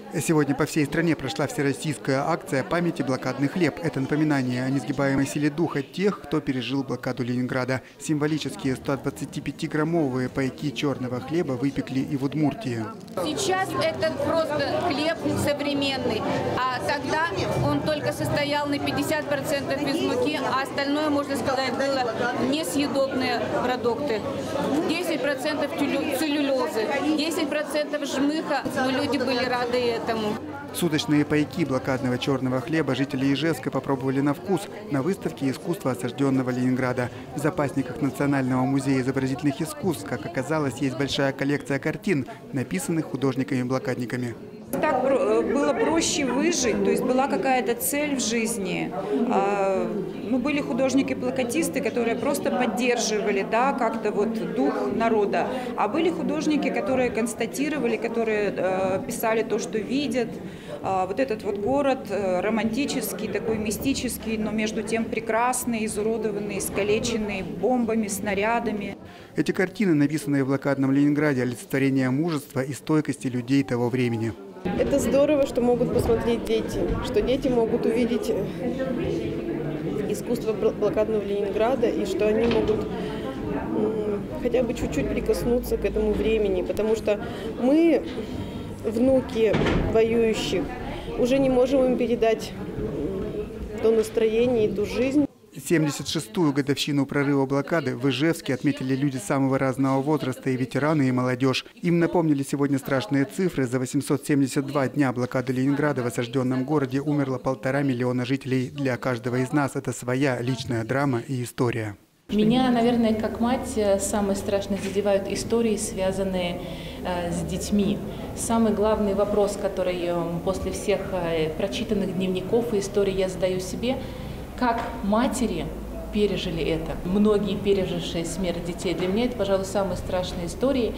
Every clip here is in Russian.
Сегодня по всей стране прошла всероссийская акция памяти «Блокадный хлеб». Это напоминание о несгибаемой силе духа тех, кто пережил блокаду Ленинграда. Символические 125-граммовые пайки черного хлеба выпекли и в Удмуртии. Сейчас это просто хлеб современный, а тогда он только состоял на 50% из муки, а остальное, можно сказать, было несъедобные продукты. 10% целлюлезы, 10% жмыха, но люди были рады этому. Суточные пайки блокадного черного хлеба жители Ижевска попробовали на вкус на выставке искусства осажденного Ленинграда. В запасниках Национального музея изобразительных искусств, как оказалось, есть большая коллекция картин, написанных художниками-блокадниками. Так было проще выжить, то есть была какая-то цель в жизни. Были художники-плакатисты, которые просто поддерживали, да, как-то вот дух народа. А были художники, которые констатировали, которые писали то, что видят. Вот этот вот город романтический, такой мистический, но между тем прекрасный, изуродованный, искалеченный бомбами, снарядами. Эти картины, написанные в блокадном Ленинграде, олицетворение мужества и стойкости людей того времени. Это здорово, что могут посмотреть дети, что дети могут увидеть искусство блокадного Ленинграда и что они могут хотя бы чуть-чуть прикоснуться к этому времени, потому что мы, внуки воюющих, уже не можем им передать то настроение и ту жизнь. 76-ю годовщину прорыва блокады в Ижевске отметили люди самого разного возраста, и ветераны, и молодежь. Им напомнили сегодня страшные цифры. За 872 дня блокады Ленинграда в осажденном городе умерло 1,5 миллиона жителей. Для каждого из нас это своя личная драма и история. Меня, наверное, как мать, самое страшное задевают истории, связанные с детьми. Самый главный вопрос, который после всех прочитанных дневников и историй я задаю себе: как матери пережили это? Многие, пережившие смерть детей, для меня это, пожалуй, самые страшные истории.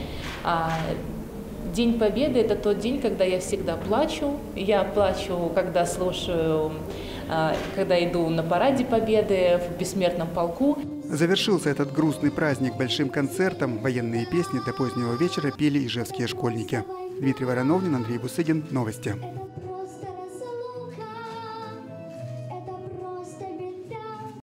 День Победы – это тот день, когда я всегда плачу. Я плачу, когда слушаю, когда иду на параде Победы в Бессмертном полку. Завершился этот грустный праздник большим концертом. Военные песни до позднего вечера пели ижевские школьники. Дмитрий Вороновнин, Андрей Бусыгин. Новости.